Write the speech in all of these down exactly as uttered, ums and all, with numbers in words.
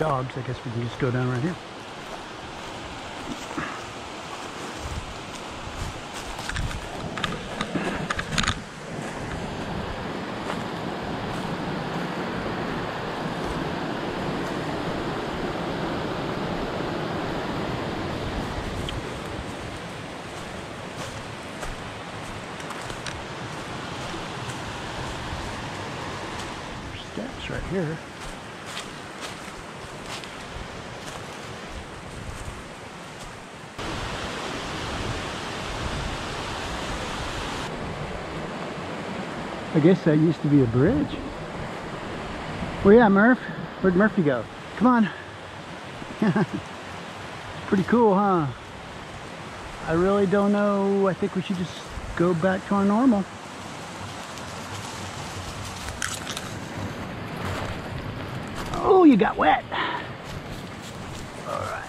dogs, I guess we can just go down right here. Steps right here. I guess that used to be a bridge. Well, yeah, Murph. Where'd Murphy go? Come on. It's pretty cool, huh? I really don't know. I think we should just go back to our normal. Oh, you got wet. All right.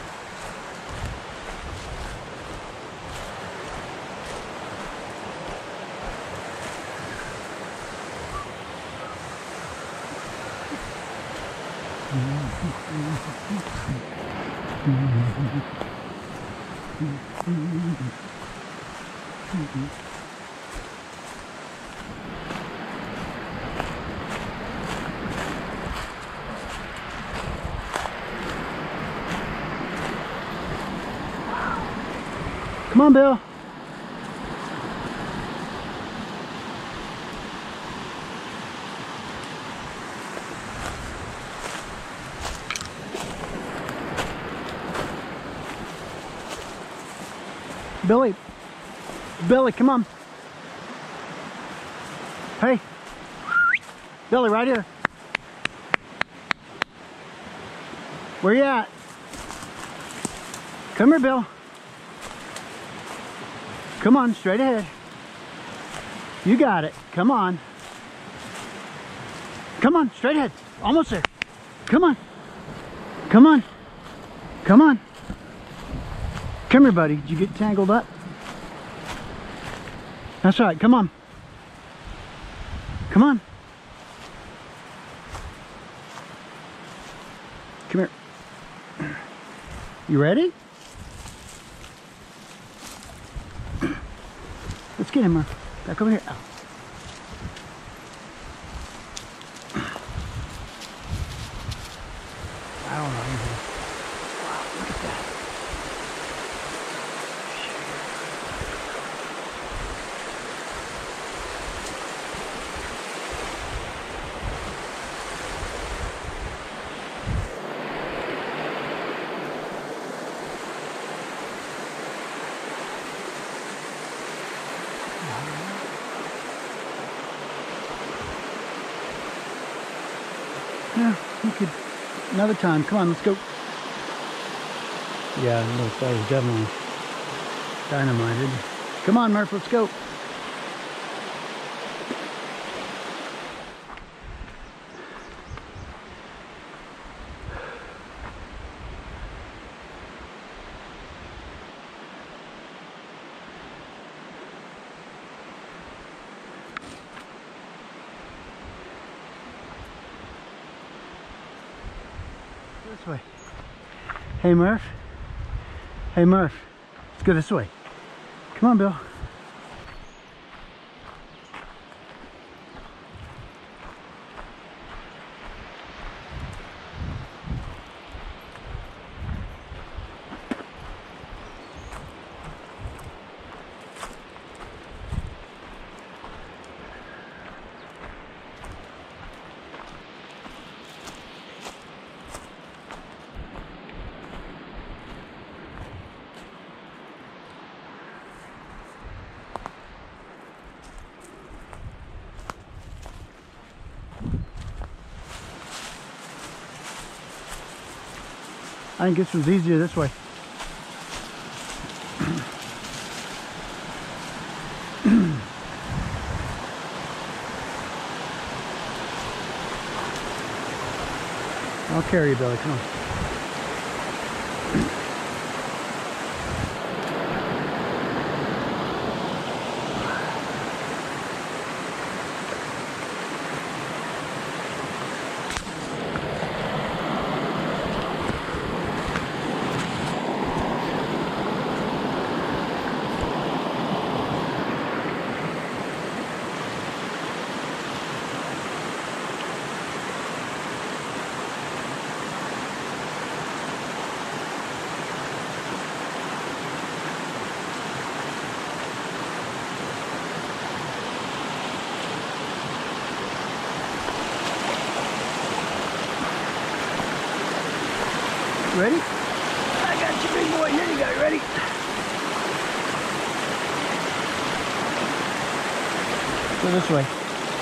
Come on, Bill. Billy. Billy, come on. Hey. Billy, right here. Where you at? Come here, Bill. Come on, straight ahead. You got it. Come on. Come on, straight ahead. Almost there. Come on. Come on. Come on. Come here, buddy. Did you get tangled up? That's right. Come on. Come on. Come here. You ready? Let's get him, Murph. Back over here. Oh. I don't know. Wow, look at that. Yeah, we could another time. Come on, let's go. Yeah, look, that was definitely dynamited. Come on, Murph, let's go. This way. Hey, Murph. Hey, Murph. Let's go this way. Come on, Bill. I think this was easier this way. I'll carry you, Billy. Come on. ready? I got you, big boy. Here you go. You ready? Go this way.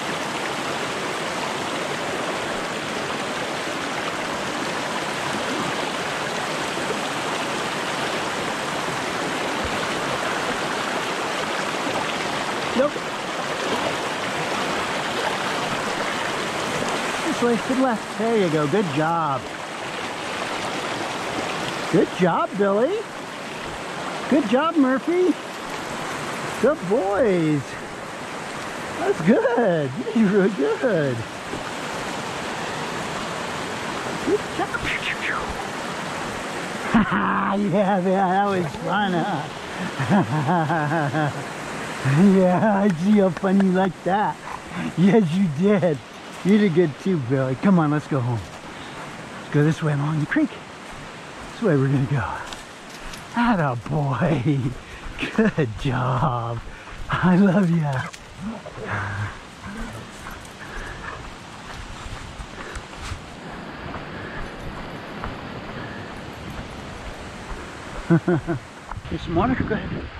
Nope. This way, to the left. There you go. Good job. Good job, Billy. Good job, Murphy. Good boys. That's good. You're really good. Good job. yeah, yeah, that was fun, huh? Yeah, I see how fun you like that. Yes, you did. You did good too, Billy. Come on, let's go home. Let's go this way along the creek. This way we're gonna go. Atta boy. Good job. I love you. Here's some water. Go ahead.